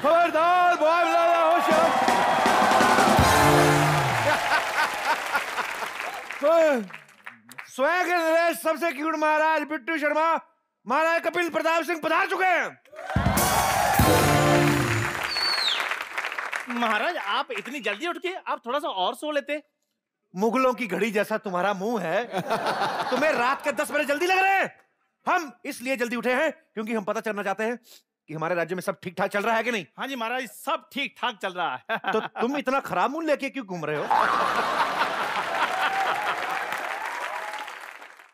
खबरदार बॉय बुलाया हो स्वयं के नरेश सबसे क्यूट महाराज बिट्टू शर्मा महाराज कपिल प्रताप सिंह पधार चुके हैं। महाराज आप इतनी जल्दी उठ के आप थोड़ा सा और सो लेते। मुगलों की घड़ी जैसा तुम्हारा मुंह है, तुम्हें रात के 10 बजे जल्दी लग रहे हैं। हम इसलिए जल्दी उठे हैं क्योंकि हम पता करना चाहते हैं कि हमारे राज्य में सब ठीक ठाक चल रहा है कि नहीं। हाँ जी महाराज सब ठीक ठाक चल रहा है। तो तुम इतना खराब मुंह लेके क्यों घूम रहे हो?